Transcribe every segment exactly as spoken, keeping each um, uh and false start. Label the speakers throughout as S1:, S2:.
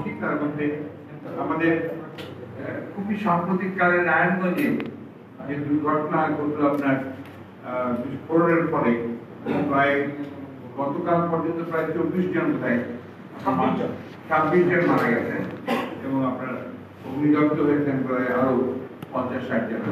S1: বলছি। তার মধ্যে আমাদের খুবই সাম্প্রতিক কালে নারায়ণগঞ্জে যে দুর্ঘটনা ঘটলো আপনার বিস্ফোরণের ফলে প্রায় গতকাল পর্যন্ত প্রায় চব্বিশ জন প্রায় ছাব্বিশ জন মারা গেছেন এবং আপনার অগ্নিদগ্ধ হয়েছেন প্রায় আরো পঞ্চাশ ষাট জন।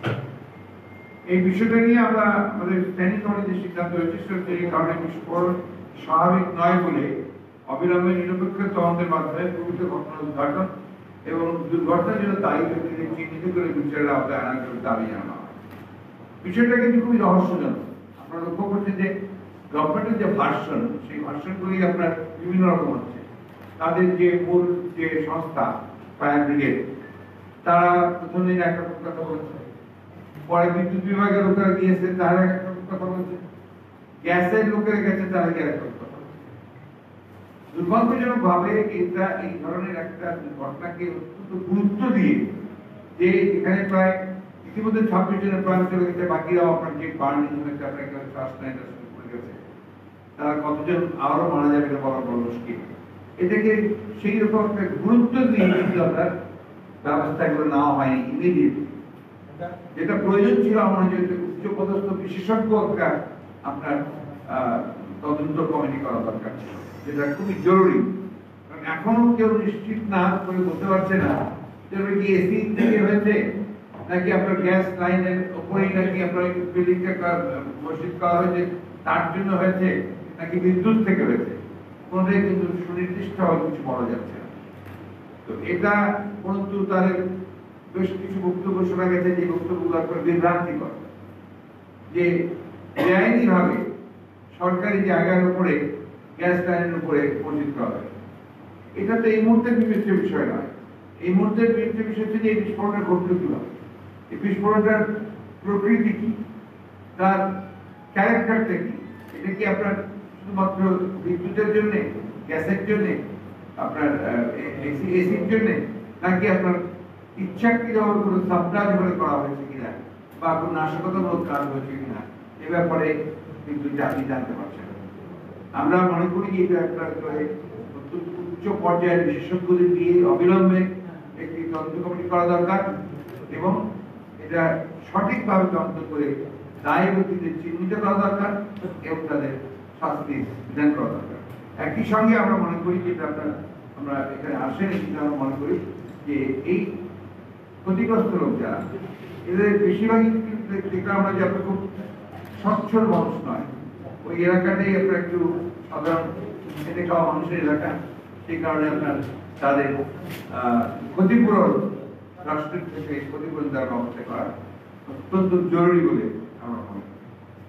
S1: এই বিষয়টা নিয়ে আমরা আমাদের স্ট্যান্ডিং কমিটির সিদ্ধান্ত হয়েছে এই কারণে বিস্ফোরণ স্বাভাবিক নয় বলে অবিলম্বে নিরপেক্ষ তদন্তের মাধ্যমে প্রকৃত ঘটনা উদ্ঘাটন এবং দুর্ঘটনার জন্য দায়ী ব্যক্তিদের চিহ্নিত করে বিচারের আওতায় আনার জন্য দাবি জানানো হয়। বিষয়টা কিন্তু খুবই রহস্যজনক। আপনারা লক্ষ্য করছেন যে গভর্নমেন্টের যে ভার্সন, সেই ভার্সনগুলি আপনার বিভিন্ন রকম হচ্ছে। তাদের যে মূল যে সংস্থা ফায়ার ব্রিগেড, তারা প্রথমে এক রকম কথা বলছে, পরে বিদ্যুৎ বিভাগের লোকেরা গিয়েছে তারা এক রকম কথা বলছে, গ্যাসের লোকেরা গেছে তারা কি এক রকম কথা বলছে। দুর্ভাগ্যজনক ভাবে এটা এই ধরনের একটা ঘটনাকে অত্যন্ত গুরুত্ব দিয়ে যে এখানে প্রায় ইতিমধ্যে ছাব্বিশ জনের প্রাণ চলে গেছে, বাকিরাও আপনার যে বার্নিং হয়েছে আপনার শ্বাস নেওয়া শুরু করে গেছে, তারা কতজন আরো মারা যাবে এটা বলা বড় মুশকিল। এটাকে সেই রকম একটা গুরুত্ব দিয়ে কিন্তু আপনার ব্যবস্থাগুলো নেওয়া হয়নি ইমিডিয়েটলি, যেটা প্রয়োজন ছিল। আমার যে উচ্চ পদস্থ বিশেষজ্ঞ একটা আপনার তদন্ত কমিটি করা দরকার ছিল, যেটা খুবই জরুরি। কারণ এখনো কেউ নিশ্চিত না করে বলতে পারছে না যে কি এসি থেকে হয়েছে নাকি আপনার গ্যাস লাইনের উপরেই নাকি আপনার বিল্ডিংটা মসজিদ করা হয়েছে তার জন্য হয়েছে নাকি বিদ্যুৎ থেকে হয়েছে, কোনটাই কিন্তু সুনির্দিষ্ট ভাবে কিছু বলা যাচ্ছে না। তো এটা পরন্তু তাদের বেশ কিছু বক্তব্য শোনা গেছে যে বক্তব্যগুলো আপনার বিভ্রান্তিকর, যে বেআইনি ভাবে সরকারি জায়গার উপরে গ্যাস লাইনের উপরে মসজিদ করা হয়। এটা তো এই মুহূর্তে বিবেচ্য বিষয় নয়। এই মুহূর্তে বিবেচ্য বিষয় হচ্ছে যে এই বিস্ফোরণটা ঘটল কিভাবে, এই বিস্ফোরণটার প্রকৃতি কি, তার ক্যারেক্টারটা কি। এটা কি আপনার শুধুমাত্র বিদ্যুতের জন্য, গ্যাসের জন্য, আপনার এসির জন্য, নাকি আপনার ইচ্ছাকৃত কোনো সাবটাজ করে করা হয়েছে কিনা বা কোনো নাশকতামূলক কাজ হয়েছে কিনা, এ ব্যাপারে কিন্তু জাতি জানতে পারছে না। আমরা মনে করি যে এটা একটা উচ্চ পর্যায়ের বিশেষজ্ঞদের দিয়ে অবিলম্বে একটি তদন্ত কমিটি করা দরকার এবং এটা সঠিকভাবে তদন্ত করে দায়ী ব্যক্তিদের চিহ্নিত করা দরকার এবং তাদের শাস্তি বিধান করা দরকার। একই সঙ্গে আমরা মনে করি যে আপনার আমরা এখানে আসেন কিন্তু আমরা মনে করি যে এই ক্ষতিগ্রস্ত লোক যারা, এদের বেশিরভাগই দেখলাম আমরা যে আপনার খুব স্বচ্ছল মানুষ নয়, ওই এলাকাটাই আপনার একটু সাধারণ খেতে খাওয়া মানুষের এলাকা। সেই কারণে আপনার তাদের ক্ষতিপূরণ রাষ্ট্রের থেকে ক্ষতিপূরণ দেওয়ার ব্যবস্থা করা অত্যন্ত জরুরি বলে আমরা মনে করি।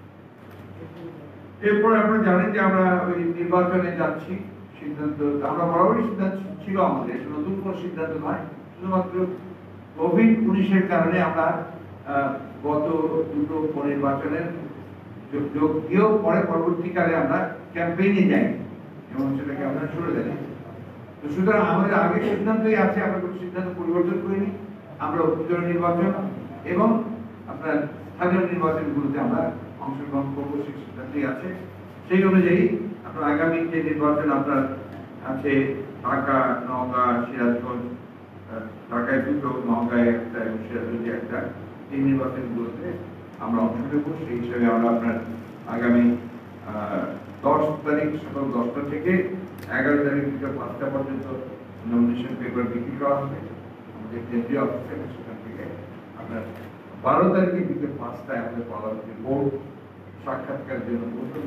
S1: এরপরে আপনারা জানেন যে আমরা ওই নির্বাচনে যাচ্ছি, সিদ্ধান্ত আমরা বরাবরই সিদ্ধান্ত ছিল আমাদের, নতুন কোনো সিদ্ধান্ত নয়, শুধুমাত্র কোভিড উনিশের কারণে আমরা গত দুটো নির্বাচনের যোগ দিয়েও পরে পরবর্তীকালে আমরা ক্যাম্পেইনে যাই এবং সেটাকে আমরা শুরু দেয়। তো সুতরাং আমাদের আগের সিদ্ধান্তই আছে, আমরা কোনো সিদ্ধান্ত পরিবর্তন করিনি। আমরা উপজেলা নির্বাচন এবং আপনার স্থানীয় নির্বাচনগুলোতে আমরা অংশগ্রহণ করবো, সেই সিদ্ধান্তই আছে। সেই অনুযায়ী আপনার আগামী যে নির্বাচন আপনার আছে ঢাকা, নওগাঁ, সিরাজগঞ্জ, ঢাকায় দুটো, নওগাঁয় একটা এবং সিরাজগঞ্জে একটা, এই নির্বাচনগুলোতে আমরা অংশ নেব। সেই হিসাবে আমরা আপনার আগামী দশ তারিখ সকাল দশটা থেকে এগারো তারিখ বিকেল পাঁচটা পর্যন্ত নমিনেশন পেপার বিক্রি করা হবে আমাদের কেন্দ্রীয় অফিসে। সেখান থেকে আপনার বারো তারিখে বিকেল পাঁচটায় আমাদের পরবর্তী বোর্ড সাক্ষাৎকারের জন্য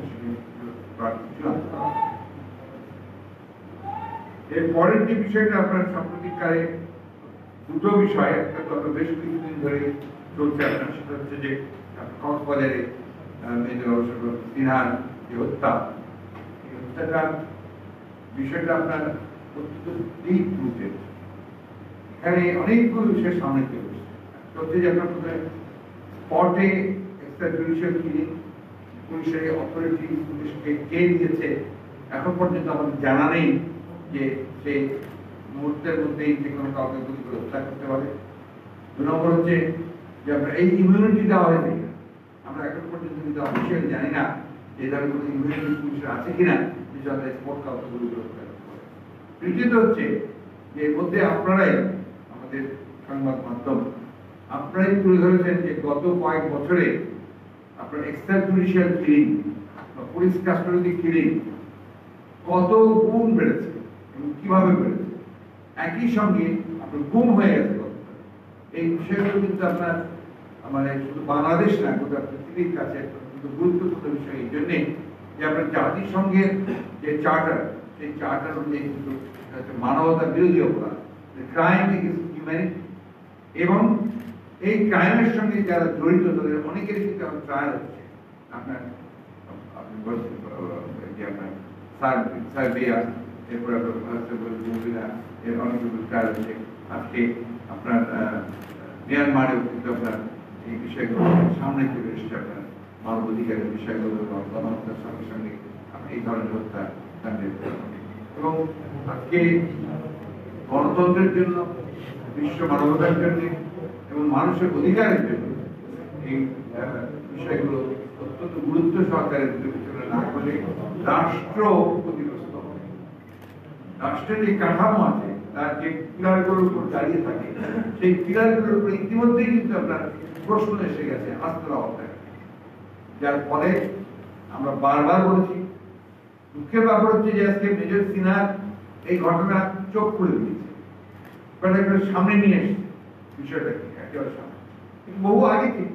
S1: এর পরের যে বিষয়টা আপনার সাম্প্রতিককালে দুটো বিষয়, একটা তো বেশ কিছুদিন ধরে চলছে আপনার, সেটা হচ্ছে যে কক্সবাজারে মেজর অবসর সিনহার যে হত্যা, এই হত্যাটা বিষয়টা আপনার অত্যন্ত ডিপ রুটেড। এখানে অনেকগুলো বিষয় সামনে চলে এসেছে। হচ্ছে যে আপনার প্রথমে স্পটে এক্সট্রা জুডিশিয়াল কিলিং, পুলিশের অথরিটি পুলিশকে কে দিয়েছে এখন পর্যন্ত আমাদের জানা নেই যে সে মুহূর্তের মধ্যেই যে কোনো কাউকে গুলি করে হত্যা করতে পারে। দু নম্বর হচ্ছে যে আপনার এই ইমিউনিটি দেওয়া হয়নি, আমরা এখন পর্যন্ত কিন্তু অফিসিয়াল জানি না যে ধরনের কোনো ইমিউনিটি পুলিশের আছে কিনা যে যাদের স্পট কাউকে গুলি করে হত্যা করতে পারে। তৃতীয়ত হচ্ছে এর মধ্যে আপনারাই আমাদের সংবাদ মাধ্যম আপনারাই তুলে ধরেছেন যে গত কয়েক বছরে আপনার এক্সট্রা জুডিশিয়াল কিলিং বা পুলিশ কাস্টোডি কিলিং কত গুণ বেড়েছে এবং কিভাবে বেড়েছে, একই সঙ্গে আপনার গুম হয়ে গেছে। এই বিষয়গুলো কিন্তু আপনার মানে শুধু বাংলাদেশ না, গোটা পৃথিবীর কাছে কিন্তু গুরুত্বপূর্ণ বিষয়। এই জন্যে যে আপনার জাতিসংঘের যে চার্টার, সেই চার্টার অনুযায়ী কিন্তু মানবতা বিরোধী অপরাধ, ক্রাইম এগেইনস্ট হিউম্যানিটি, এবং এই ক্রাইমের সঙ্গে যারা জড়িত তাদের অনেকের কিন্তু এখন ট্রায়াল হচ্ছে। আপনার যে আপনার সার্বিয়া, এরপরে মহিলা, এর অনেকগুলো ট্রায়াল হচ্ছে। আজকে আপনার মিয়ানমারেও কিন্তু আপনার এই বিষয়গুলো সামনে চলে এসছে। আপনার মানব অধিকারের বিষয়গুলো গণহত্যার সঙ্গে সঙ্গে এই ধরনের হত্যা কাণ্ডের, এবং আজকে গণতন্ত্রের জন্য, বিশ্ব মানবতার জন্য এবং মানুষের অধিকারের জন্য এই বিষয়গুলো অত্যন্ত গুরুত্ব সহকারে বিবেচনা না করলে রাষ্ট্র ক্ষতিগ্রস্ত হবে। রাষ্ট্রের যে কাঠামো আছে, তার যে পিলারগুলোর উপর দাঁড়িয়ে থাকে, সেই পিলারগুলোর উপর ইতিমধ্যেই কিন্তু আপনার প্রশ্ন এসে গেছে আস্থা অবস্থায়, যার ফলে আমরা বারবার বলেছি। দুঃখের ব্যাপার হচ্ছে যে আজকে মেজর সিনহার এই ঘটনা চোখ খুলে দিয়েছে, সামনে নিয়ে এসছে বিষয়টা একেবারে সামনে। কিন্তু বহু আগে থেকে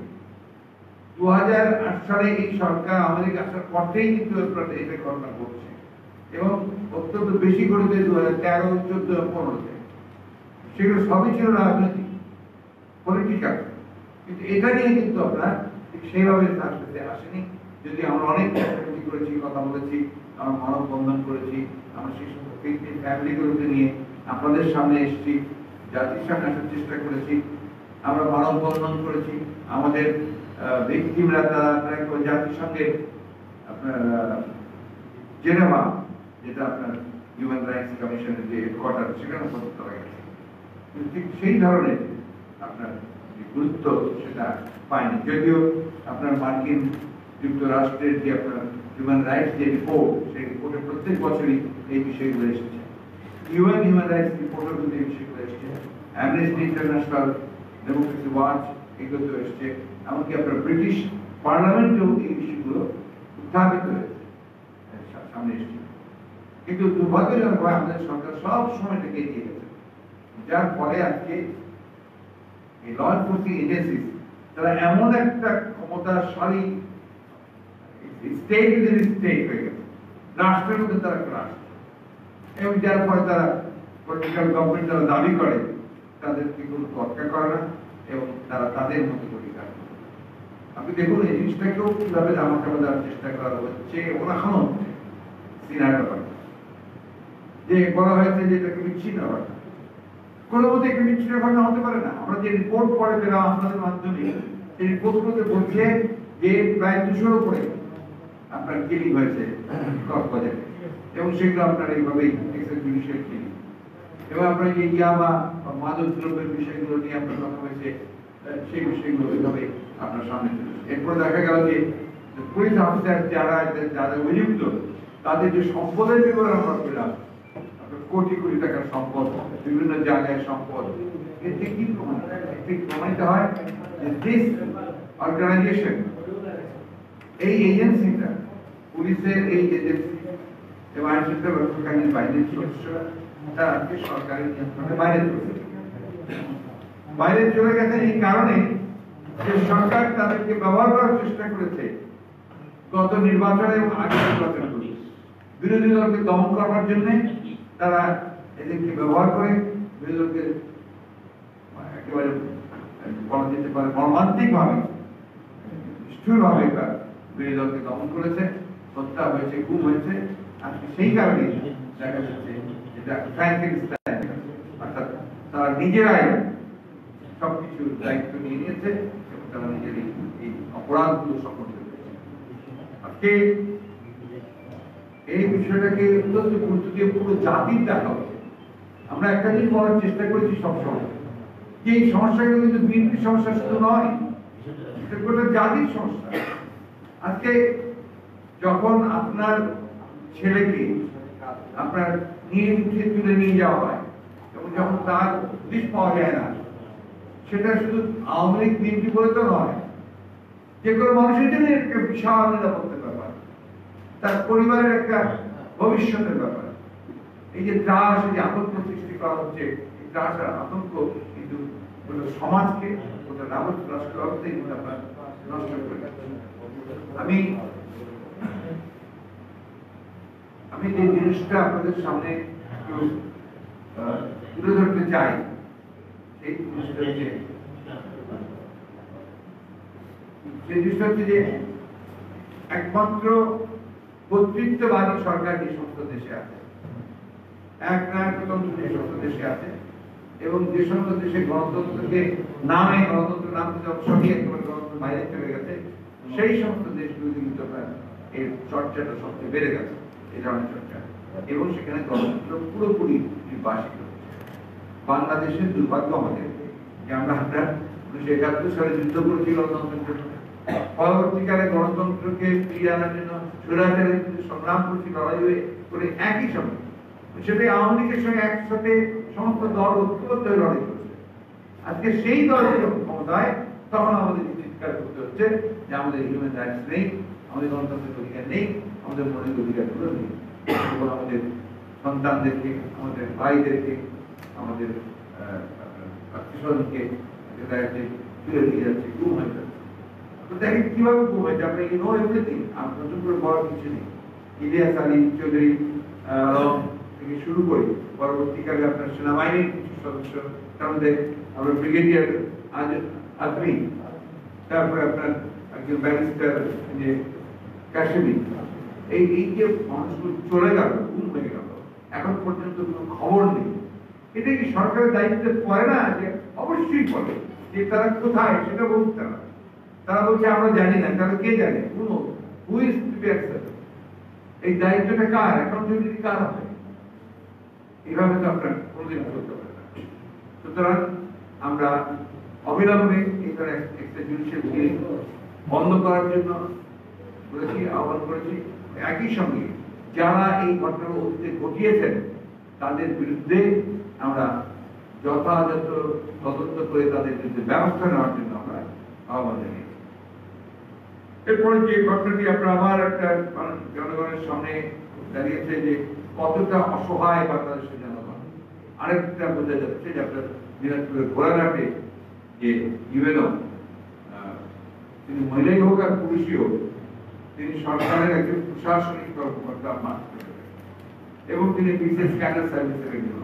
S1: দু হাজার আট সালে এই সরকার আমেরিকা আসার পর থেকেই কিন্তু এই ঘটনা ঘটছে, এবং অত্যন্ত বেশি করেছে দু হাজার তেরো চোদ্দ পনেরোতে। সেগুলো সবই ছিল রাজনৈতিক, পলিটিক্যাল, কিন্তু এটা নিয়ে কিন্তু আপনার সেইভাবে সাকসেসে আসেনি। যদি আমরা অনেক করেছি, কথা বলেছি, আমরা মানববন্ধন করেছি, আমরা সেই সমস্ত ফ্যামিলিগুলোকে নিয়ে আপনাদের সামনে এসেছি, জাতির সামনে আসার চেষ্টা করেছি, আমরা মানববন্ধন করেছি, আমাদের ভিকটিমরা তারা জাতিসংঘে আপনার জেনেভা, যেটা আপনার হিউম্যান রাইটস কমিশনের যে হেডকোয়ার্টার, সেখানে উপস্থিত করা গেছে, ঠিক সেই ধরনের আপনার গুরুত্ব সেটা পায়নি। যদিও আপনার মার্কিন যুক্তরাষ্ট্রের যে আপনার হিউম্যান রাইটস যে রিপোর্ট, সেই রিপোর্টে প্রত্যেক বছরই এই বিষয়গুলো এসেছে। ইউএন হিউম্যান রাইটস রিপোর্টও কিন্তু এই বিষয়গুলো এসেছে, অ্যামনেস্টি ইন্টারন্যাশনাল, ডেমোক্রেসি ওয়াচ, এগুলো তো এসছে, এমনকি আপনার ব্রিটিশ পার্লামেন্টেও এই বিষয়গুলো উত্থাপিত হয়েছে, সামনে এসছে। কিন্তু দুর্ভাগ্যজনকভাবে আমাদের সরকার সব সময় থেকে এগিয়ে গেছে, যার ফলে আজকে এই ল এনফোর্সিং এজেন্সি তারা এমন একটা ক্ষমতাশালী স্টেট উইদিন স্টেট হয়ে গেছে, রাষ্ট্রের মধ্যে তারা একটা রাষ্ট্র, এবং যার ফলে তারা পলিটিক্যাল গভর্নমেন্ট তারা দাবি করে তাদেরকে কোনো তর্কা করে না, এবং তারা তাদের মতো করে কাজ করে। আপনি দেখুন এই জিনিসটাকেও কিভাবে জামা কাপড় দেওয়ার চেষ্টা করা হচ্ছে, ওখানেও সিনার ব্যাপার যে বলা হয়েছে যে এটাকে বিচ্ছিন্ন ঘটনা, কোনো মতো একটি বিচ্ছিন্ন ঘটনা হতে পারে না। আমরা যে রিপোর্ট পড়ে পেলাম আপনাদের মাধ্যমে, সেই রিপোর্টগুলোতে বলছে যে প্রায় দুশোর উপরে আপনার কিলিং হয়েছে কক্সবাজারে, এবং সেগুলো আপনার এইভাবেই জুডিশিয়াল কিলিং, এবং আপনার যে ইয়াবা বা মাদক দ্রব্যের বিষয়গুলো নিয়ে আপনার কথা হয়েছে, সেই বিষয়গুলো ওইভাবে আপনার সামনে চলেছে। এরপরে দেখা গেল যে পুলিশ অফিসার যারা যারা অভিযুক্ত, তাদের যে সম্পদের বিবরণ আমরা পেলাম, কোটি কোটি টাকার সম্পদ, বিভিন্ন জায়গায় সম্পদ, এতে কি প্রমাণিত? এতে প্রমাণিত হয় যে দিস অর্গানাইজেশন, এই এজেন্সিটা, পুলিশের এই এজেন্সি এবং আইন শৃঙ্খলা রক্ষাকারী বাহিনীর সদস্যরা তারা আজকে সরকারের নিয়ন্ত্রণে বাইরে চলে গেছে। বাইরে চলে গেছে এই কারণে যে সরকার তাদেরকে ব্যবহার করার চেষ্টা করেছে গত নির্বাচনে এবং আগে নির্বাচনগুলি বিরোধী দলকে দমন করার জন্য। তারা এদেরকে ব্যবহার করে বিরোধী দলকে একেবারে বলা যেতে পারে মর্মান্তিক ভাবে, নিষ্ঠুর ভাবে বিরোধী দলকে দমন করেছে, হত্যা হয়েছে, গুম হয়েছে। আজকে সেই কারণে দেখা যাচ্ছে যেটা ফ্র্যাঙ্কেনস্টাইন, অর্থাৎ তারা নিজেরাই সবকিছু দায়িত্ব নিয়ে নিয়েছে এবং তারা নিজেরই এই অপরাধগুলো সংগঠিত করেছে। আজকে এই বিষয়টাকে অত্যন্ত গুরুত্ব দিয়ে পুরো জাতির দেখা হচ্ছে। আমরা একটা জিনিস বলার চেষ্টা করেছি সবসময় যে এই সমস্যাগুলো কিন্তু বিএনপির সমস্যা শুধু নয়, এটা গোটা জাতির সমস্যা। আজকে যখন আপনার ছেলেকে আপনার নিয়ে উঠে তুলে নিয়ে যাওয়া হয় এবং যখন তার পুলিশ পাওয়া যায় না, সেটা শুধু আওয়ামী লীগ বিএনপি বলে তো নয়, যে কোনো মানুষের জন্য একটা বিশাল নিরাপত্তার ব্যাপার, তার পরিবারের একটা ভবিষ্যতের ব্যাপার। এই যে ত্রাস, এই যে আতঙ্ক সৃষ্টি করা হচ্ছে, এই ত্রাস আর আতঙ্ক কিন্তু সমাজকে, ওটা রাষ্ট্র ব্যবস্থায় কিন্তু আপনার নষ্ট করে যাচ্ছে। আমি আমি যে জিনিসটা আপনাদের সামনে একটু তুলে ধরতে চাই, সেই জিনিসটা হচ্ছে সেই জিনিসটা হচ্ছে যে একমাত্র কর্তৃত্ববাদী সরকার যে সমস্ত দেশে আছে, এক নায়কতন্ত্র যে সমস্ত দেশে আছে, এবং যে সমস্ত দেশে গণতন্ত্রকে নামে গণতন্ত্র নাম সঠিক একেবারে গণতন্ত্র বাইরে চলে গেছে, সেই সমস্ত দেশগুলিতে কিন্তু এর চর্চাটা সবচেয়ে বেড়ে গেছে, এই ধরনের চর্চা, এবং সেখানে গণতন্ত্র পুরোপুরি নির্বাসিত হচ্ছে। বাংলাদেশের দুর্ভাগ্য আমাদের যে আমরা আমরা উনিশশো একাত্তর সালে যুদ্ধ করেছি গণতন্ত্রের জন্য, পরবর্তীকালে গণতন্ত্রকে ফিরিয়ে আনার জন্য স্বৈরাচারের সংগ্রাম করেছি, লড়াই হয়ে করে একই সময় সেটাই আওয়ামী লীগের সঙ্গে একসাথে সমস্ত দল ঐক্যবদ্ধ হয়ে লড়াই করেছে। আজকে সেই দল যখন ক্ষমতায়, তখন আমাদের চিৎকার করতে হচ্ছে যে আমাদের হিউম্যান রাইটস নেই, আমাদের গণতন্ত্রের অধিকার নেই, আমাদের মৌলিক অধিকারগুলো নেই, এবং আমাদের সন্তানদেরকে, আমাদের ভাইদেরকে, আমাদের আত্মীয়স্বজনকে তুলে নিয়ে যাচ্ছে, গুম হয়ে যাচ্ছে। দেখেন কিভাবে গুম হয়েছে, আপনি নো এভরিথিং, আপনার নতুন করে বড় কিছু নেই। ইলিয়াস আলী চৌধুরী থেকে শুরু করে পরবর্তীকালে আপনার সেনাবাহিনীর কিছু সদস্য, তার মধ্যে আমরা ব্রিগেডিয়ার আজমি, তারপরে আপনার একজন ব্যারিস্টার যে কাশ্মীরি, এই এই যে মানুষগুলো চলে গেল, গুম হয়ে গেল, এখন পর্যন্ত কোনো খবর নেই। এটা কি সরকারের দায়িত্বে পড়ে না? যে অবশ্যই পড়ে, যে তারা কোথায় সেটা বলতে তারা তারা বলছে আমরা জানি না, তারা কে জানে? কোনো who is to be accepted? এই দায়িত্বটা কার? অ্যাকাউন্টেবিলিটি কার হবে? এইভাবে তো আপনার কোনোদিন চলতে পারে না। সুতরাং আমরা অবিলম্বে এই ধরনের একটা জুডিশিয়াল হিয়ারিং বন্ধ করার জন্য বলেছি, আহ্বান করেছি। একই সঙ্গে যারা এই ঘটনা অতীতে ঘটিয়েছেন তাদের বিরুদ্ধে আমরা যথাযথ তদন্ত করে তাদের বিরুদ্ধে ব্যবস্থা নেওয়ার জন্য আমরা আহ্বান জানিয়েছি। এরপরে যে ঘটনাটি আপনার আমার একটা জনগণের সামনে দাঁড়িয়েছে যে কতটা অসহায় বাংলাদেশের জনগণ, আরেকটা বোঝা যাচ্ছে যে আপনার দিনাজপুরের ঘোড়াঘাটে যে ইউএনও, তিনি মহিলাই হোক আর পুরুষই হোক, তিনি সরকারের একজন প্রশাসনিক কর্মকর্তা মাত্র, এবং তিনি বিশেষ ক্যাডার সার্ভিসের একজন।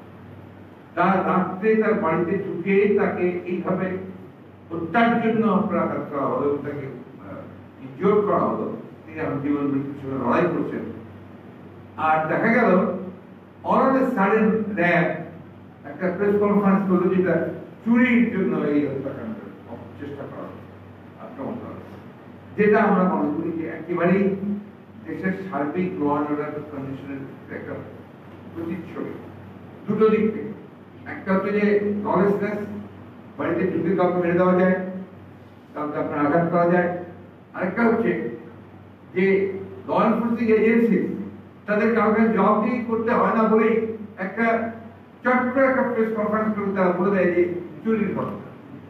S1: তার রাত্রে তার বাড়িতে ঢুকে তাকে এইভাবে হত্যার জন্য অপরাধ করা হলো, এবং তাকে জোর করা হলো, তিনি এখন জীবন মৃত্যুর সঙ্গে লড়াই করছেন। আর দেখা গেল all of a sudden RAB একটা প্রেস কনফারেন্স করলো, যেটা চুরির জন্য এই হত্যাকাণ্ডের চেষ্টা করা আক্রমণ করা, যেটা আমরা মনে করি যে একেবারেই দেশের সার্বিক ল অ্যান্ড অর্ডার কন্ডিশনের একটা প্রতিচ্ছবি। দুটো দিক থেকে, একটা হচ্ছে যে ললেসনেস, বাড়িতে ঢুকে কাউকে মেরে দেওয়া যায়, কাউকে আপনার আঘাত করা যায়। আরেকটা হচ্ছে যে ল এনফোর্সিং এজেন্সি তাদের কাউকে জবাবদিহি করতে হয় না বলেই একটা চট করে একটা প্রেস কনফারেন্স করে তারা বলে দেয় যে চুরির ঘটনা,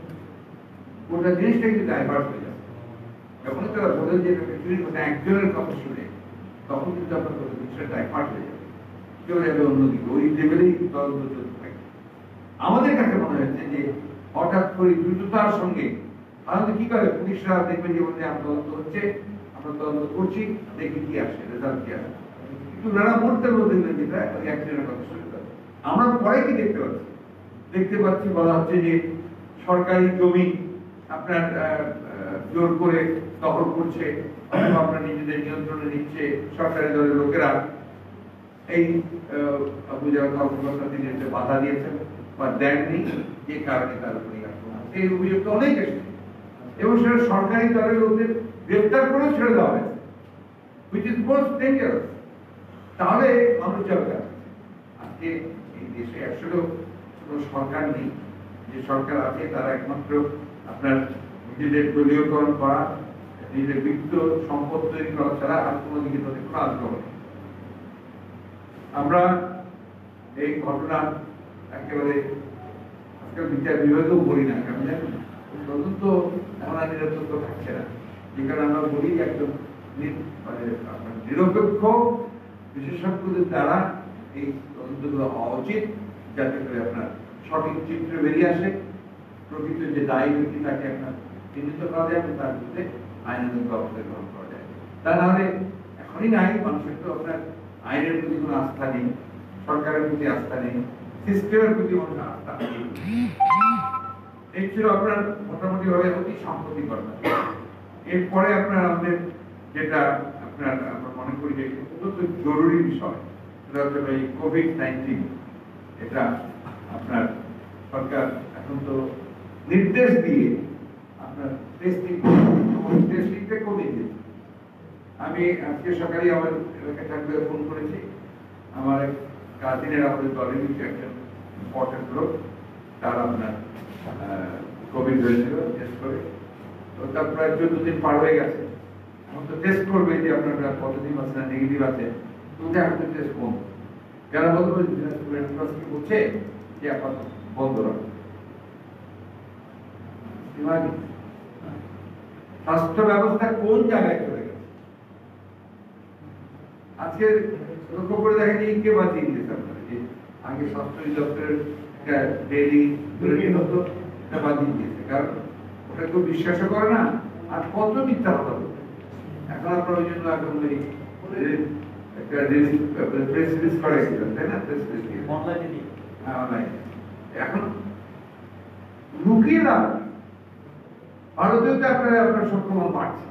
S1: গোটা জিনিসটা কিন্তু ডাইভার্ট হয়ে যায়। যখন তারা বলে যে চুরির ঘটনা একজনের কথা শুনে, তখন কিন্তু আপনার জিনিসটা ডাইভার্ট হয়ে যাবে, চলে যাবে অন্যদিকে, ওই লেভেলেই তদন্ত চলতে থাকে। আমাদের কাছে মনে হচ্ছে যে হঠাৎ করে দ্রুততার সঙ্গে সাধারণত কি করে পুলিশরা দেখবেন যে বলতে আমরা তদন্ত হচ্ছে, আমরা তদন্ত করছি, দেখি কি আসে, রেজাল্ট কি আসে, কিন্তু নানা মুহূর্তের মধ্যে যেটা ওই অ্যাক্সিডেন্টের কথা শুরু করে। আমরা পরে কি দেখতে পাচ্ছি? দেখতে পাচ্ছি বলা হচ্ছে যে সরকারি জমি আপনার জোর করে দখল করছে, আপনার নিজেদের নিয়ন্ত্রণে নিচ্ছে সরকারি দলের লোকেরা। এই তিনি বাধা দিয়েছেন বা দেননি, যে কারণে তার উপরে এই অভিযোগ অনেক এসেছে, এবং সেটা সরকারি দলের লোকদের গ্রেফতার করে ছেড়ে দেওয়া হয়েছে, which is most dangerous। তাহলে মানুষ যাবে। আজকে এই দেশে আসলে কোনো সরকার নেই, যে সরকার আছে তারা একমাত্র আপনার নিজেদের দলীয়করণ করা, নিজেদের বিত্ত সম্পদ তৈরি করা ছাড়া আর কোনো দিকে তাদের কোনো আগ্রহ নেই। আমরা এই ঘটনা একেবারে আজকাল বিচার বিভাগেও বলি না, কারণ জানেন তদন্ত এমন নিরপেক্ষ থাকছে না, যে কারণে আমরা বলি একদম মানে আপনার নিরপেক্ষ বিশেষজ্ঞদের দ্বারা এই তদন্তগুলো হওয়া উচিত, যাতে করে আপনার সঠিক চিত্র বেরিয়ে আসে, প্রকৃত যে দায়ী ব্যক্তি তাকে আপনার চিহ্নিত করা যায় এবং তার বিরুদ্ধে আইনানুগ ব্যবস্থা গ্রহণ করা যায়। তা নাহলে এখনই নাই, মানুষের তো আপনার আইনের প্রতি কোনো আস্থা নেই, সরকারের প্রতি আস্থা নেই, সিস্টেমের প্রতি কোনো আস্থা নেই। এই ছিল আপনার মোটামুটি ভাবে অতি সাম্প্রতিক ঘটনা। এরপরে আপনার আমাদের যেটা আপনার আমরা মনে করি যে অত্যন্ত জরুরি বিষয়, সেটা হচ্ছে এই কোভিড নাইন্টিন। এটা আপনার সরকার এখন তো নির্দেশ দিয়ে আপনার টেস্টিং টেস্টিংটা কমে দিয়েছে। আমি আজকে সকালে আমার এলাকা থাকলে ফোন করেছি, আমার এক কাজিনের আমাদের দলের একজন ইম্পর্টেন্ট লোক, তার আপনার কোভিড হয়েছিল, টেস্ট করে তো তার প্রায় চোদ্দ দিন পার হয়ে গেছে। এখন তো টেস্ট করবে যে আপনার পজিটিভ আছে না নেগেটিভ আছে, তুমি এখন তো টেস্ট কম, যারা বলবো কি বলছে যে এখন বন্ধ রাখো। স্বাস্থ্য ব্যবস্থা কোন জায়গায় চলে গেছে আজকে লক্ষ্য করে দেখেন, কে বাঁচিয়ে দিয়েছে আপনারা যে আগে স্বাস্থ্য দপ্তরের ডেইলি হতো, এটা বাঁচিয়ে দিয়েছে, কারণ ওটা কেউ বিশ্বাসও করে না, আর কত মিথ্যা কথা বলবে। এখন আপনার ওই জন্য এখন ওই একটা প্রেস রিলিজ করা গেছিল, তাই না? প্রেস রিলিজ এখন লুকিয়ে দাও, ভারতীয় আপনারা আপনার সক্ষম বাড়ছে,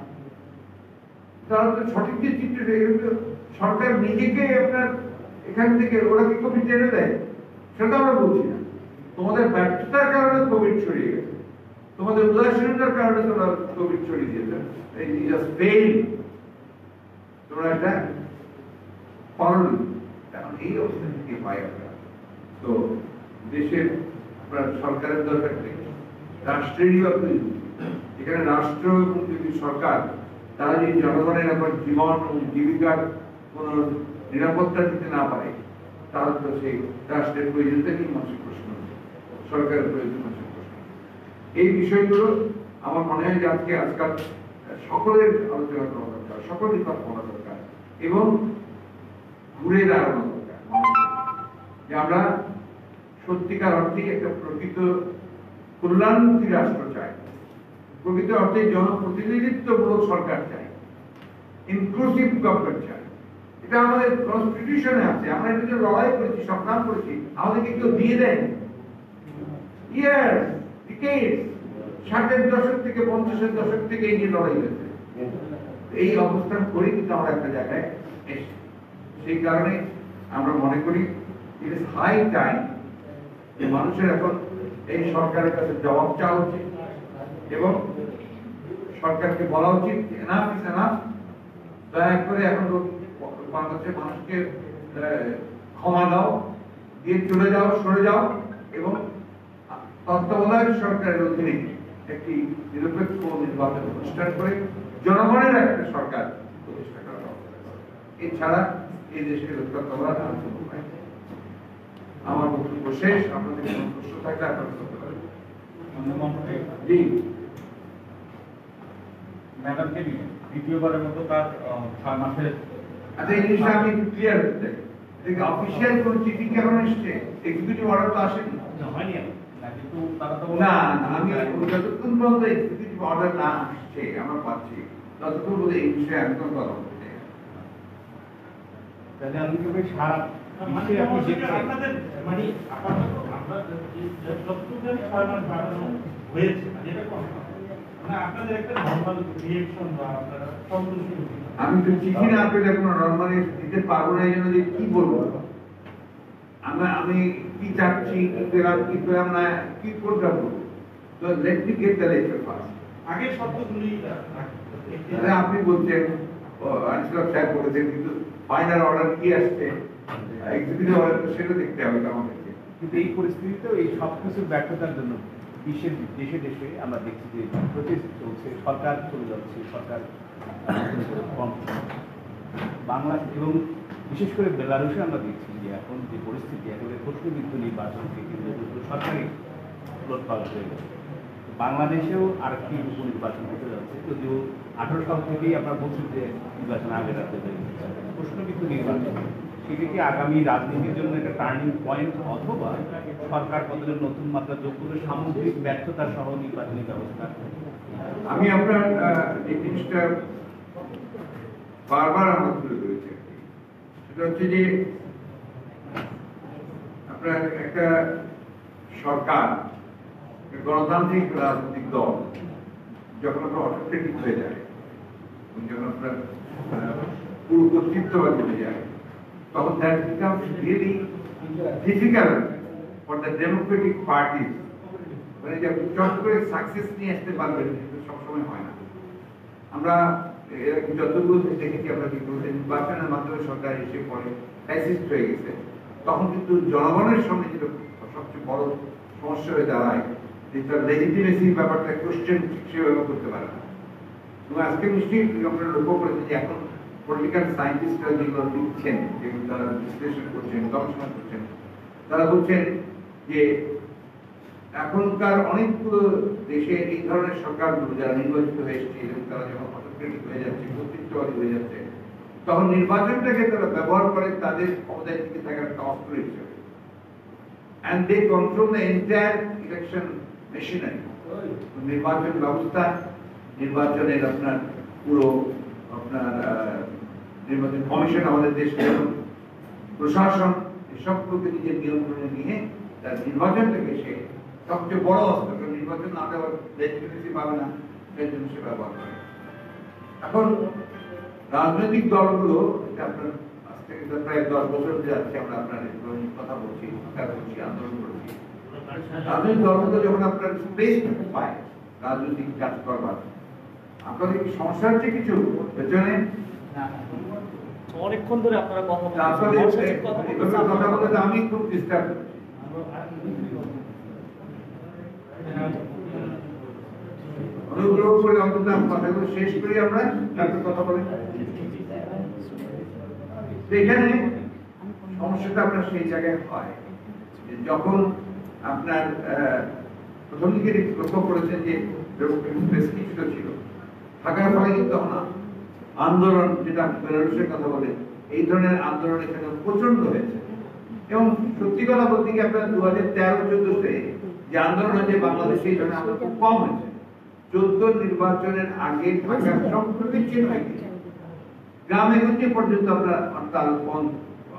S1: তাহলে তো সঠিক যে চিত্রটা এগুলো সরকার নিজেকে আপনার এখান থেকে ওরা কি কোভিড টেনে দেয় সেটা আমরা বলছি না। তোমাদের ব্যর্থতার কারণে কোভিড ছড়িয়ে গেছে, তোমাদের উদাসীনতার কারণে তোমরা কোভিড ছড়িয়ে দিয়েছে, এই জাস্ট ফেইল, তোমরা এটা পারোনি। এখন এই অবস্থা থেকে পাই আমরা। তো দেশের আপনার সরকারের দরকার নেই, রাষ্ট্রেরই আপনি এখানে রাষ্ট্র এবং যদি সরকার তারা যদি জনগণের আবার জীবন এবং জীবিকার কোন নিরাপত্তা দিতে না পারে, তাহলে তো সেই রাষ্ট্রের প্রয়োজনটা কি মানুষের প্রশ্ন, সরকারের প্রয়োজন মানুষের প্রশ্ন। এই বিষয়গুলো আমার মনে হয় যে আজকে আজকাল সকলের আলোচনা করা দরকার, সকলের কথা বলা দরকার এবং ঘুরে দাঁড়ানো দরকার, যে আমরা সত্যিকার অর্থে একটা প্রকৃত কল্যাণমুখী রাষ্ট্র চাই, প্রকৃত অর্থে জনপ্রতিনিধিত্বমূলক সরকার চাই, ইনক্লুসিভ গভর্নমেন্ট চাই। এটা আমাদের কনস্টিটিউশনে আছে, আমরা এটা লড়াই করেছি, সংগ্রাম করেছি, আমাদেরকে কেউ দিয়ে দেয় ইয়ার্স ডিকেডস, ষাটের দশক থেকে পঞ্চাশের দশক থেকে এই নিয়ে লড়াই হয়েছে। এই অবস্থান করে কিন্তু আমরা একটা জায়গায় এসেছি। সেই কারণে আমরা মনে করি ইট ইজ হাই টাইম যে মানুষের এখন এই সরকারের কাছে জবাব চাওয়া উচিত এবং সরকারকে বলা উচিত এনাফ ইজ এনাফ, দয়া করে এখন বাংলাদেশের মানুষকে ক্ষমা দাও, দিয়ে চলে যাও, সরে যাও এবং তত্ত্বাবধায়ক সরকারের অধীনে একটি নিরপেক্ষ নির্বাচন অনুষ্ঠান করে জনগণের একটা সরকার প্রতিষ্ঠা করা হবে। এছাড়া এই দেশের রক্ষা করার আর কোনো উপায় নেই। আমার বক্তব্য শেষ, আপনাদের কোনো প্রশ্ন থাকলে আপনারা করতে পারেন। জি,
S2: ম্যাডামকে নিয়ে দ্বিতীয়বারের মতো তার ছয় মাসের
S1: আচ্ছা এই জিনিসটা আমি ক্লিয়ার করতে চাই, দেখি অফিসিয়াল কোন চিঠি কেমন এসছে, এক্সিকিউটিভ অর্ডার তো আসেনি,
S2: হয়নি কিন্তু তারা তো
S1: না আমি যতক্ষণ পর্যন্ত এক্সিকিউটিভ অর্ডার না আসছে আমরা পাচ্ছি, ততক্ষণ পর্যন্ত এই বিষয়ে আমি কোনো কথা বলতে চাই না।
S2: তাহলে আমি কি সারা বিশ্বে আপনি দেখছেন
S3: আপনাদের মানে আপাতত আমরা যতটুকু জানি ছয় মাস বাড়ানো হয়েছে, যেটা কম না, আপনাদের একটা নরমাল রিঅ্যাকশন বা আপনারা সন্তুষ্ট?
S1: আমি তো চিঠি না পেলে কোনো নরমালি দিতে পারবো না, এই জন্য যে কি বলবো আমি আমি কি চাচ্ছি, কি পেলাম কি পেলাম না, কি করতে পারবো। তো let me get the letter first.
S3: আগে শব্দগুলি
S1: তাহলে আপনি বলছেন আনসার সাহেব বলেছেন, কিন্তু ফাইনাল অর্ডার কি আসছে, এক্সিকিউটিভ অর্ডার সেটা দেখতে হবে আমাদেরকে।
S4: কিন্তু এই পরিস্থিতিতেও এই সব কিছুর ব্যর্থতার জন্য বিশ্বের দেশে দেশে আমরা দেখছি যে প্রচেষ্টা চলছে, সরকার চলে যাচ্ছে, সরকার কম বাংলা এবং বিশেষ করে বেলারুশে আমরা দেখছি যে এখন যে পরিস্থিতি, একেবারে প্রশ্নবিদ্ধ নির্বাচনকে কেন্দ্র করে সরকারি লোটপাট হয়ে গেছে। বাংলাদেশেও আরেকটি উপনির্বাচন হতে যাচ্ছে, যদিও আঠারো সাল থেকেই আপনারা বলছেন যে নির্বাচন আগে রাখতে হয়েছে, প্রশ্নবিদ্ধ নির্বাচন সেটি কি আগামী রাজনীতির জন্য একটা টার্নিং পয়েন্ট, অথবা সরকার পতনের নতুন মাত্রা যোগ করে সামগ্রিক ব্যর্থতা সহ নির্বাচনী ব্যবস্থা?
S1: আমি আপনার এই জিনিসটা বারবার আমরা তুলে ধরেছি, সেটা হচ্ছে যে আপনার একটা সরকার, গণতান্ত্রিক রাজনৈতিক দল যখন আপনার অটোক্রেটিক হয়ে যায়, যখন আপনার পুরো কর্তৃত্ববাদী হয়ে যায়, তখন that becomes really difficult for the democratic parties. মানে যে চট করে সাকসেস নিয়ে আসতে পারবেন সবসময় হয় না। আমরা যতগুলো দেখেছি, আমরা কিন্তু নির্বাচনের মাধ্যমে সরকার এসে পরে ফ্যাসিস্ট হয়ে গেছে, তখন কিন্তু জনগণের সঙ্গে যেটা সবচেয়ে বড় সমস্যা হয়ে দাঁড়ায়, যে তার লেজিটিমেসি ব্যাপারটা কোশ্চেন সেভাবে করতে পারে না। এবং আজকে নিশ্চয়ই আপনারা লক্ষ্য করেছেন যে এখন পলিটিক্যাল সায়েন্টিস্টরা যেগুলো লিখছেন, যেগুলো তারা বিশ্লেষণ করছেন, গবেষণা করছেন, তারা বলছেন যে এখনকার অনেকগুলো দেশে এই ধরনের সরকারগুলো যারা নির্বাচিত হয়ে এসছে এবং তারা যখন অটোক্রেটিক হয়ে যাচ্ছে, কর্তৃত্ববাদী হয়ে যাচ্ছে, তখন নির্বাচনটাকে তারা ব্যবহার করে তাদের ক্ষমতায় টিকে থাকার একটা অস্ত্র হিসেবে। And they control the entire election machinery. নির্বাচন ব্যবস্থা, নির্বাচনের আপনার পুরো আপনার নির্বাচন কমিশন, আমাদের দেশে যেমন প্রশাসন, এসবগুলোকে নিজের নিয়ন্ত্রণে নিয়ে তার নির্বাচনটাকে সে সবচেয়ে বড় অস্ত্র, নির্বাচন না দেওয়ার লেজিটিমেসি পাবে না, সেই জন্য সে ব্যবহার করে। এখন রাজনৈতিক দলগুলো, আপনার আজ থেকে প্রায় দশ বছর যাচ্ছে আমরা আপনার কথা বলছি, করছি, আন্দোলন করছি, রাজনৈতিক দলগুলো যখন আপনার স্পেস পায় রাজনৈতিক কাজ করবার, আপনাদের কি সমস্যা হচ্ছে কিছু পেছনে?
S5: অনেকক্ষণ ধরে আপনারা কথা
S1: বলতে আমি খুব ডিস্টার্ব। অনুগ্রহ করে অন্তত কথাগুলো শেষ করি, আমরা তারপর কথা বলি। এখানে সমস্যাটা আপনার সেই জায়গায় হয় যখন আপনার প্রথম দিকে লক্ষ্য করেছেন যে কিছুটা ছিল থাকার ফলে কিন্তু না আন্দোলন, যেটা বেলারুশের কথা বলে, এই ধরনের আন্দোলন এখানে প্রচন্ড হয়েছে। এবং সত্যি কথা বলতে গিয়ে আপনার দু হাজার তেরো চোদ্দতে যে আন্দোলন হয়েছে বাংলাদেশে, এই ধরনের আন্দোলন খুব কম হয়েছে। চোদ্দ নির্বাচনের আগে ঢাকার সব বিচ্ছিন্ন হয়ে গেছে, গ্রামে গঞ্জে পর্যন্ত আমরা হরতাল বন্ধ।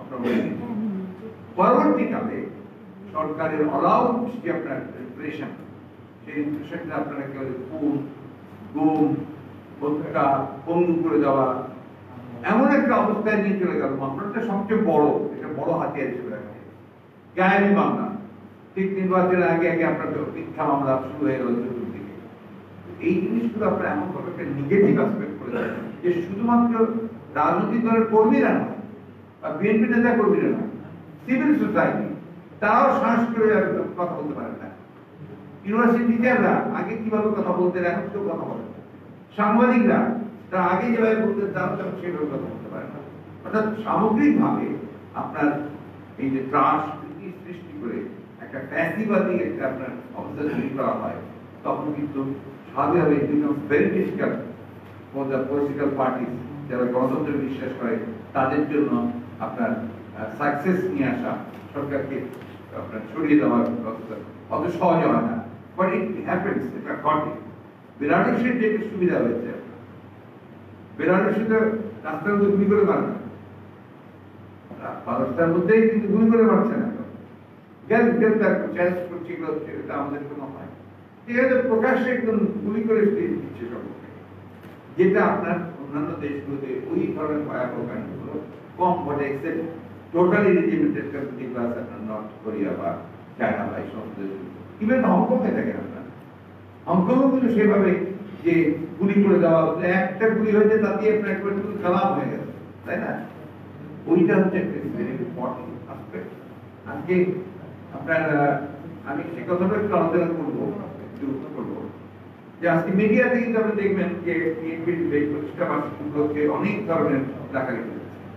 S1: পরবর্তীকালে সরকারের অলাউড যে আপনার রিপ্রেশন, সেই রিপ্রেশনটা আপনারা কেউ খুন, গুম, হত্যা, পঙ্গু করে দেওয়া, এমন একটা অবস্থায় নিয়ে চলে গেল। মামলাটা সবচেয়ে বড়, এটা বড় হাতিয়ার হিসেবে রাখে গায়েবী মামলা। ঠিক নির্বাচনের আগে আগে আপনার মিথ্যা মামলা শুরু হয়ে গেল চতুর্দিকে। এই জিনিসগুলো আপনার এমন ভাবে একটা নেগেটিভ অ্যাসপেক্ট করে দেয় যে শুধুমাত্র রাজনৈতিক দলের কর্মীরা নয় বা বিএনপি নেতা কর্মীরা নয়, সিভিল সোসাইটি তারাও সাহস করে কথা বলতে পারে না। ইউনিভার্সিটি টিচাররা আগে কিভাবে কথা বলতেন, এখন কেউ কথা বলে না। সাংবাদিকরা তারা আগে যেভাবে বলতেন, তারা সেভাবে কথা বলতে পারে না। অর্থাৎ সামগ্রিকভাবে আপনার এই যে ত্রাস সৃষ্টি করে একটা ফ্যাসিবাদী একটা আপনার অবস্থা তৈরি করা হয়, তখন কিন্তু স্বাভাবিকভাবে it becomes very difficult for the political party যারা গণতন্ত্রে বিশ্বাস করে তাদের জন্য আপনার সাকসেস নিয়ে আসা, সরকারকে আপনার সরিয়ে দেওয়ার ব্যবস্থা অত সহজ হয় না। বাট ইট হ্যাপেন্স, এটা ঘটে। বেলারুশের যে সুবিধা হয়েছে, বেলারুশে তো রাস্তার মধ্যে গুলি করে মারবে না, রাস্তার মধ্যেই কিন্তু গুলি করে মারছে না, গ্রেপ্তার চ্যালেঞ্জ করছে, এগুলো হচ্ছে, এটা আমাদের কোনো হয় ঠিক আছে, প্রকাশ্যে একদম গুলি করে দিচ্ছে সবকে, যেটা আপনার অন্যান্য দেশগুলোতে ওই ধরনের ভয়াবহ কাহিনীগুলো কম ঘটে, except totally regimented country class আপনার নর্থ কোরিয়া বা চায়না বা এই সমস্ত দেশ, ইভেন হংকংয়ে দেখেন আপনার, হংকংও কিন্তু সেভাবে যে গুলি করে দেওয়া, একটা গুলি হয়েছে তাতে আপনার একবার গুলি খারাপ হয়ে গেছে, তাই না? ওইটা হচ্ছে একটা ভেরি ইম্পর্টেন্ট অ্যাসপেক্ট। আজকে আপনার আমি সে কথাটা একটু আলোচনা করবো, একটু করবো যে আজকে মিডিয়াতে কিন্তু আপনি দেখবেন যে বিএনপির প্রতিষ্ঠা বার্ষিকীগুলোকে অনেক ধরনের লেখালেখি হচ্ছে,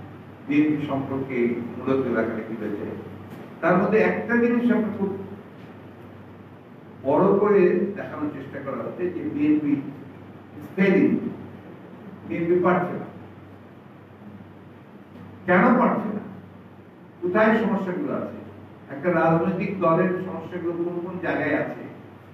S1: বিএনপি সম্পর্কে মূলত লেখালেখি হয়েছে। তার মধ্যে একটা জিনিস আমরা খুব বড় করে দেখানোর চেষ্টা করা হচ্ছে যে বিএনপি ফেলিং, বিএনপি পারছে না। কেন পারছে না, কোথায় সমস্যাগুলো আছে, একটা রাজনৈতিক দলের সমস্যাগুলো কোন কোন জায়গায় আছে।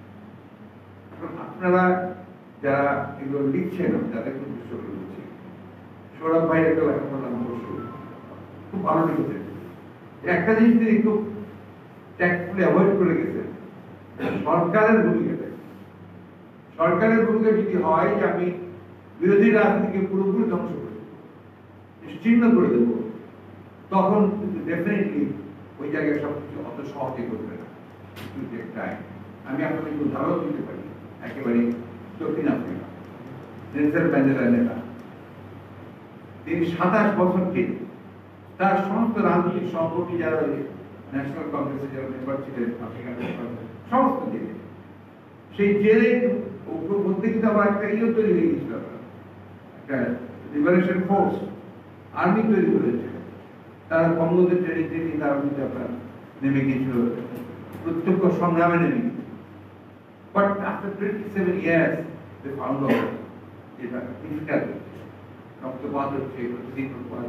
S1: আপনারা যারা এগুলো লিখছেন, যাদের কোন বিষয়গুলো লিখছি, সৌরভ ভাই একটা লেখা করলাম পরশু, খুব ভালো লিখেছেন। একটা জিনিস তিনি খুব ট্যাক্টফুলি অ্যাভয়েড করে গেছেন, সরকারের ভূমিকাটা। সরকারের ভূমিকা যদি হয় যে আমি বিরোধী রাজনীতিকে পুরোপুরি ধ্বংস করে দেবো, নিশ্চিহ্ন করে দেবো, তখন কিন্তু ডেফিনেটলি ওই জায়গায় সবকিছু অত সহজে করবে না। আমি আপনাকে উদাহরণ দিতে পারি, একেবারে দক্ষিণ আফ্রিকা, নেলসন ম্যান্ডেলার নেতা, তিনি সাতাশ বছর থেকে তার সমস্ত রাজনৈতিক সহকর্মী যারা ন্যাশনাল কংগ্রেসের যারা মেম্বার ছিলেন, আফ্রিকান সমস্ত জেলে, সেই জেলে মধ্যে কিন্তু আবার একটা ইয়ে তৈরি হয়ে গেছিল, একটা লিবারেশন ফোর্স, আর্মি তৈরি করেছে। তারা কঙ্গোতে ট্রেনিং ট্রেনিং তার মধ্যে আপনার নেমে গিয়েছিল, প্রত্যক্ষ সংগ্রামে নেমে গিয়েছিল। But after twenty seven years they found out যেটা ডিফিকাল্ট হচ্ছে, রক্তপাত হচ্ছে, প্রতিদিন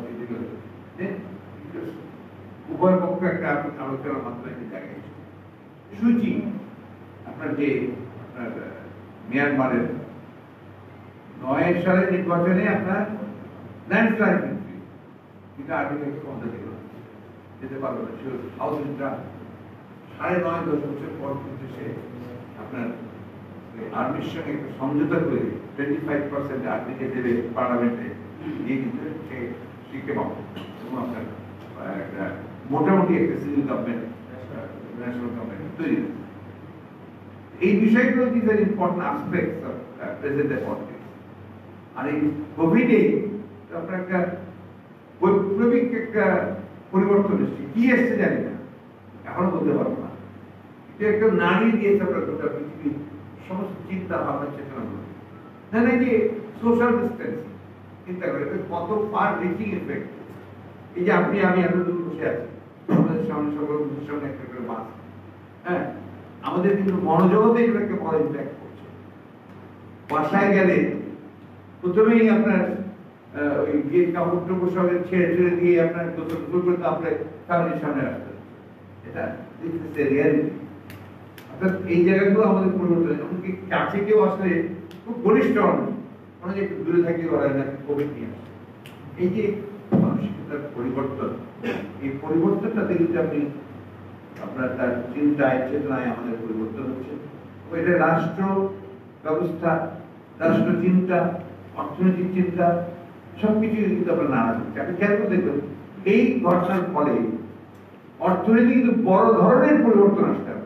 S1: উভয় পক্ষ একটা আলোচনার মাধ্যমে জায়গায় সুচি আপনার যে আপনার মিয়ানমারের নয় সালের নির্বাচনে আপনার ল্যান্ডস্লাইড কিন্তু আর্টিকেল ক্ষমতা দিল যেতে পারলো না, সে হাউসিংটা সাড়ে নয় দশ বছর পর কিন্তু সে আপনার আর্মির সঙ্গে একটা সমঝোতা করে টোয়েন্টি ফাইভ পার্সেন্ট আর্মিকে দেবে পার্লামেন্টে দিয়ে কিন্তু সে শিখতে পাবো এবং আপনার একটা মোটামুটি একটা সিভিল গভর্নমেন্ট, ন্যাশনাল গভর্নমেন্ট তৈরি। এই বিষয়গুলো কি very important aspects of present politics. আর এই কোভিডে আপনার একটা বৈপ্লবিক একটা পরিবর্তন এসছে, কি এসছে জানি না, এখনো বলতে পারবো না। এটা একটা নারী দিয়েছে আমরা গোটা পৃথিবীর সমস্ত চিন্তা ভাবনা চেতনা গুলো, না না যে সোশ্যাল ডিস্টেন্সিং চিন্তা করে কত ফার রিচিং এফেক্ট। এই যে আপনি আমি এত দূর বসে আছি, আমাদের সামনে সকল মুখের সামনে একটা করে মাস্ক, হ্যাঁ, আমাদের কিন্তু মনোজগতে এগুলো একটা বড় ইম্প্যাক্ট করছে। বাসায় গেলে প্রথমেই আপনার ওই গিয়ে কাপড় টুকুর সঙ্গে ছেড়ে ছেড়ে দিয়ে আপনার গোসল গোসল করতে আপনার ফ্যামিলির সামনে আসতে, এটা রিয়ালিটি। অর্থাৎ এই জায়গাগুলো আমাদের পরিবর্তন। এমনকি কাছে কেউ আসলে খুব ঘনিষ্ঠ মানুষ, মানে যে দূরে থাকি ওরা কোভিড নিয়ে আসে। এই যে মানসিকতার পরিবর্তন, এই পরিবর্তনটাতে কিন্তু আপনি আপনার তার চিন্তায় চেতনায় আমাদের পরিবর্তন হচ্ছে। এটা রাষ্ট্র ব্যবস্থা, রাষ্ট্র চিন্তা, অর্থনৈতিক চিন্তা সবকিছু কিন্তু আপনার নাড়া হচ্ছে। আপনি খেয়াল করে দেখবেন এই ঘটনার ফলে অর্থনীতি কিন্তু বড় ধরনের পরিবর্তন আসতে হবে।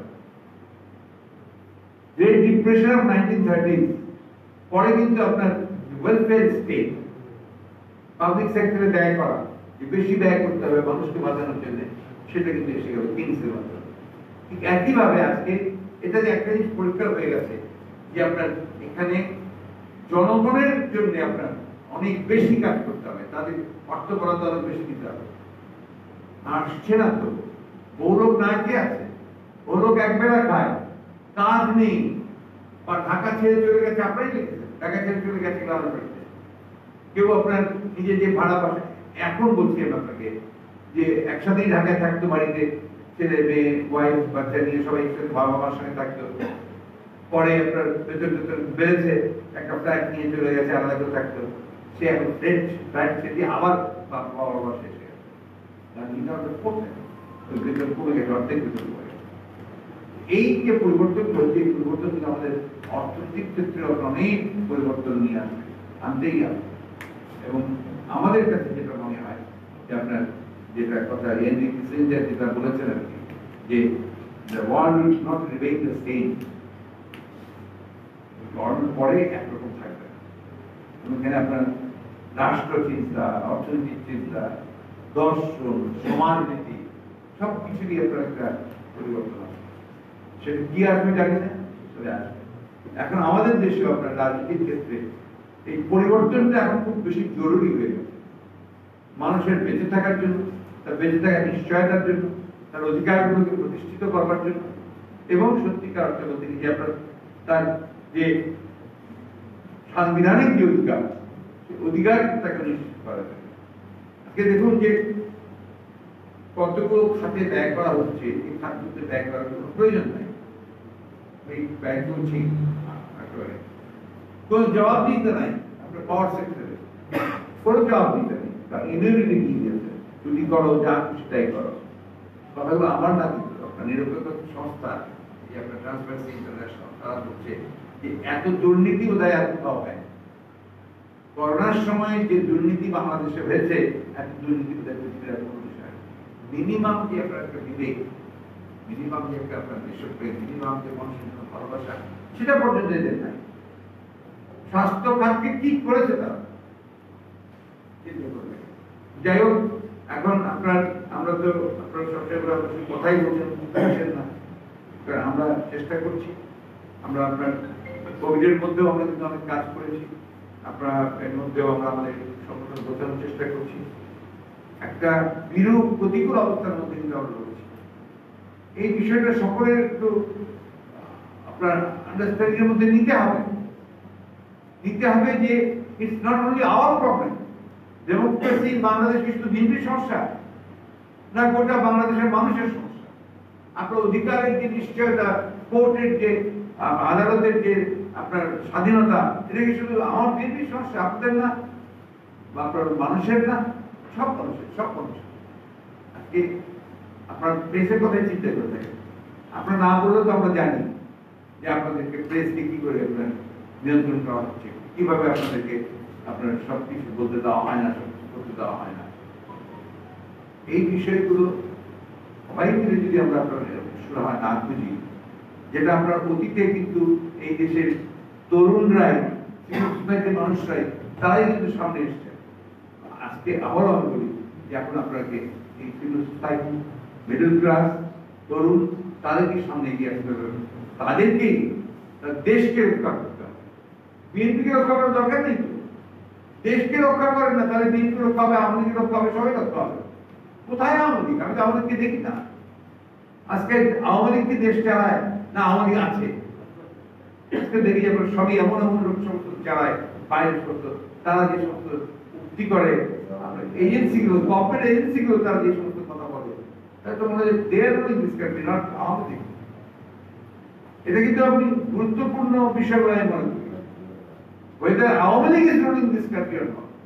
S1: Great depression of nineteen thirties পরে কিন্তু আপনার ওয়েলফেয়ার স্টেট, পাবলিক সেক্টরে ব্যয় করা, বেশি ব্যয় করতে হবে মানুষকে বাঁচানোর জন্য, সেটা কিন্তু এসে গেল কিংসের মাধ্যমে। ঠিক একইভাবে আজকে এটা যে একটা জিনিস পরিষ্কার হয়ে গেছে যে আপনার এখানে জনগণের জন্য আপনার অনেক বেশি কাজ করতে হবে, তাদের অর্থ বরাদ্দ অনেক বেশি দিতে হবে। আসছে না তো, গৌরব না কে আছে, গৌরব একবেলা খায়, কাজ নেই, বা ঢাকা ছেড়ে চলে গেছে, আপনারই লিখেছেন ঢাকা ছেড়ে চলে গেছে গ্রামের বাড়িতে। কেউ আপনার নিজে যে ভাড়া পাশে, এখন বলছি আপনাকে যে একসাথেই ঢাকায় থাকতো, বাড়িতে ছেলে মেয়ে ওয়াইফ বাচ্চা নিয়ে সবাই একসাথে বাবা মার সঙ্গে থাকতো। পরে আপনার বেতন বেতন বেড়েছে, একটা ফ্ল্যাট নিয়ে চলে গেছে, আলাদা করে থাকতো। সে এখন ফ্রেন্ড ফ্ল্যাট ছেড়ে আবার বাবা মা শেষ হয়ে গেছে, বেতন কমে গেছে, অর্ধেক বেতন কমে গেছে। এই যে পরিবর্তন হচ্ছে, এই পরিবর্তন কিন্তু আমাদের অর্থনৈতিক ক্ষেত্রে অনেক পরিবর্তন নিয়ে আসবে, আনতেই আসবে। এবং আমাদের কাছে যেটা মনে হয় যে আপনার যেটা কথা হেনরি কিসিঞ্জার যেটা বলেছেন আর কি, যে the world will not remain the same, world পরে একরকম থাকবে। এখানে আপনার রাষ্ট্র চিন্তা, অর্থনৈতিক চিন্তা, দর্শন, সমাজনীতি সবকিছুরই আপনার একটা পরিবর্তন আসবে। সেটা কি আসবে জানি না, চলে আসবে। এখন আমাদের দেশে আপনার রাজনীতির ক্ষেত্রে এই পরিবর্তনটা এখন খুব বেশি জরুরি হয়ে গেছে। মানুষের বেঁচে থাকার জন্য, তার বেঁচে থাকার নিশ্চয়তার জন্য, তার অধিকারগুলোকে প্রতিষ্ঠিত করবার জন্য, এবং সত্যিকার অর্থে বলতে কি যে আপনার তার যে সাংবিধানিক যে অধিকার, সেই অধিকার তাকে নিশ্চিত করা যায়। আজকে দেখুন যে কতগুলো খাতে ব্যয় করা হচ্ছে, এই খাতগুলোতে ব্যয় করার কোনো প্রয়োজন নাই। এই ব্যয় করছি একেবারে কোন জবাব দিতে নাই। আপনার পাওয়ার সেক্টরে কোনো জবাব দিতে নেই, কারণ ইমিউনিটি কি দিয়েছে, চুরি করো, যা খুশি তাই করো। কথাগুলো আমার না, কিন্তু আপনার নিরপেক্ষ সংস্থা এই আপনার ট্রান্সপারেন্সি ইন্টারন্যাশনাল তারা বলছে যে এত দুর্নীতি বোধহয় আর কোথাও হয়। করোনার সময় যে দুর্নীতি বাংলাদেশে হয়েছে, এত দুর্নীতি বোধহয় পৃথিবীর কোনো বিষয়। মিনিমাম যে আপনার একটা বিবেক, মিনিমাম যে একটা আপনার দেশপ্রেম, মিনিমাম যে মানুষের জন্য ভালোবাসা, সেটা পর্যন্ত এদের নাই। স্বাস্থ্য খাতকে কি করেছে তারা, যাই হোক। এখন আপনার আমরা তো আপনার সবচেয়ে কথাই বলছেন না, কারণ আমরা চেষ্টা করছি। আমরা আপনার কোভিডের মধ্যেও আমরা কিন্তু অনেক কাজ করেছি, আপনার এর মধ্যেও আমরা আমাদের সংগঠন বোঝানোর চেষ্টা করছি। একটা বিরূপ প্রতিকূল অবস্থার মধ্যে কিন্তু আমরা রয়েছি। এই বিষয়টা সকলের একটু আপনার আন্ডারস্ট্যান্ডিং এর মধ্যে নিতে হবে নিতে হবে যে it's not only our problem. Democracy Bangladesh শুধু বিএনপির সমস্যা না, গোটা বাংলাদেশের মানুষের সমস্যা। আপনার অধিকারের যে নিশ্চয়তা, কোর্টের যে আদালতের যে আপনার স্বাধীনতা, এটা কি শুধু আমার বিএনপির সমস্যা, আপনাদের না, বা আপনার মানুষের না? সব মানুষের, সব মানুষের। আজকে আপনার প্রেসের কথাই চিন্তা করে থাকেন, আপনার না বললেও তো আমরা জানি যে আপনাদেরকে প্রেসকে কি করে আপনার নিয়ন্ত্রণ করা হচ্ছে, কিভাবে আপনাদেরকে আপনার সবকিছু বলতে দেওয়া হয় না, সবকিছু করতে দেওয়া হয় না। এই বিষয়গুলো সবাই মিলে যদি আমরা আপনার সুরাহা না বুঝি, যেটা আপনার অতীতে কিন্তু এই দেশের তরুণরাই, সোসাইটির মানুষরাই তারাই কিন্তু সামনে এসছে। আজকে আবারও আমি বলি যে এখন আপনাকে এই সিভিল সোসাইটি, মিডল ক্লাস, তরুণ, তাদেরকে সামনে এগিয়ে আসতে হবে, তাদেরকেই দেশকে রক্ষা করতে হবে। বিএনপিকে রক্ষা করার দরকার নেই তো, দেশকে রক্ষা করেন না, তাহলে বিএনপি রক্ষা হবে, আওয়ামী লীগ রক্ষা হবে, সবাই রক্ষা হবে। কোথায় আওয়ামী লীগ? আমি তো আওয়ামী লীগকে দেখি না। আজকে আওয়ামী লীগ কি দেশ চালায় না আওয়ামী লীগ আছে? আজকে দেখি যে সবই এমন এমন লোক সমস্ত চালায়, বাইরের সমস্ত তারা যে সমস্ত উক্তি করে, এজেন্সিগুলো, কর্পোরেট এজেন্সিগুলো তারা যে সমস্ত কথা বলে, তাহলে তো মনে হয় they're ruling this country, not Awami League. এটা কিন্তু আপনি গুরুত্বপূর্ণ বিষয় বলে আমি মনে করি। whether Awami League is ruling this country or not.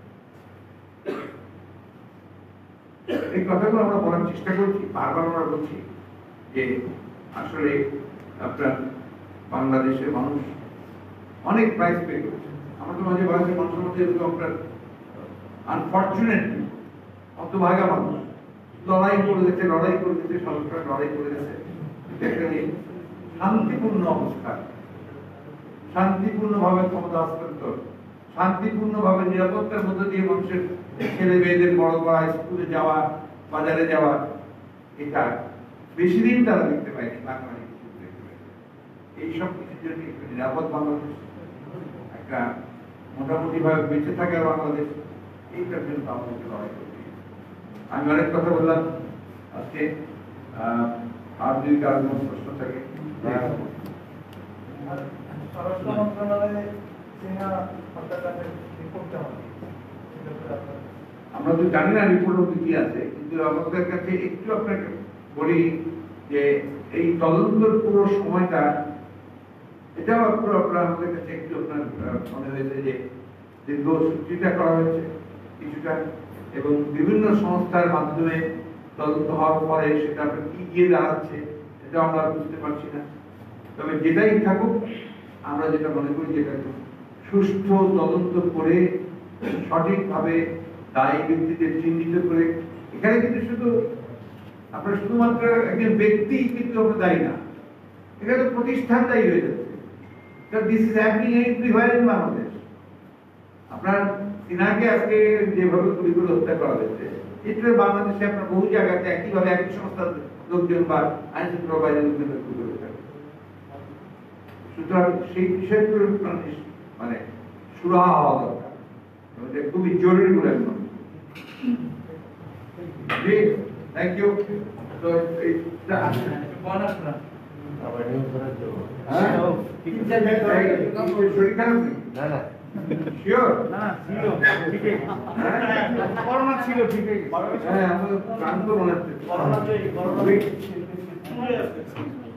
S1: এই কথাগুলো আমরা বলার চেষ্টা করছি, বারবার আমরা বলছি যে আসলে আপনার বাংলাদেশের মানুষ অনেক প্রাইস পে করেছে। আমাদের মাঝে বাংলাদেশের মানুষের মধ্যে এরকম আপনার আনফর্চুনেটলি হতভাগা মানুষ লড়াই করে গেছে, লড়াই করে গেছে, সরকার লড়াই করে গেছে। শান্তিপূর্ণ অবস্থা, শান্তিপূর্ণভাবে ক্ষমতা হস্তান্তর, শান্তিপূর্ণভাবে নিরাপত্তার মধ্যে দিয়ে মানুষের ছেলে মেয়েদের বড় করা, স্কুলে যাওয়া, বাজারে যাওয়া, এটা বেশি দিন তারা দেখতে পায়নি। বাংলাদেশ এইসব কিছুর জন্য একটা নিরাপদ বাংলাদেশ, একটা মোটামুটি ভাবে বেঁচে থাকার বাংলাদেশ, এইটার জন্য আমাদেরকে লড়াই করতে। আমি অনেক কথা বললাম আজকে, আর যদি কারো কোনো প্রশ্ন থাকে।
S5: স্বরাষ্ট্র মন্ত্রণালয়ে সিনহা হত্যাকাণ্ডের রিপোর্ট হবে,
S1: আমরা তো জানি না রিপোর্ট অব্দি কি আছে, কিন্তু আমাদের কাছে একটু আপনাকে বলি যে এই তদন্তের পুরো সময়টা, এটাও পুরো আপনার আমাদের কাছে একটু আপনার মনে হয়েছে যে দীর্ঘ সূচিটা করা হয়েছে কিছুটা, এবং বিভিন্ন সংস্থার মাধ্যমে তদন্ত হওয়ার পরে সেটা আপনার কি গিয়ে দাঁড়াচ্ছে এটা আমরা বুঝতে পারছি না। তবে যেটাই থাকুক, আমরা যেটা মনে করি যেটা সুষ্ঠু তদন্ত করে সঠিকভাবে দায়ী ব্যক্তিদের চিহ্নিত করে, এখানে কিন্তু শুধু আপনার শুধুমাত্র একজন ব্যক্তি কিন্তু আমরা দায়ী না, এখানে প্রতিষ্ঠান দায়ী হয়ে যাচ্ছে। This is happening everywhere in Bangladesh. আপনার সিনহাকে আজকে যেভাবে গুলি করে হত্যা করা হয়েছে, এটা বাংলাদেশে আপনার বহু জায়গাতে একইভাবে একই সংস্থার লোকজন বা আইন শৃঙ্খলা বাহিনীর লোকজন গুলি করে থাকে। সুতরাং সেই বিষয়গুলো মানে সুরাহা হওয়া দরকার, খুবই জরুরি বলে আমি মনে করি। জি থ্যাংক ইউ তো এইটা
S5: বোনাস না
S1: হ্যাঁ শরীর খারাপ নেই
S5: না না
S1: শিওর
S2: না ছিল ঠিকই করোনা ছিল ঠিকই
S1: হ্যাঁ আমার ক্লান্ত মনে হচ্ছে
S3: করোনাতে করোনা শুরু হয়ে যাচ্ছে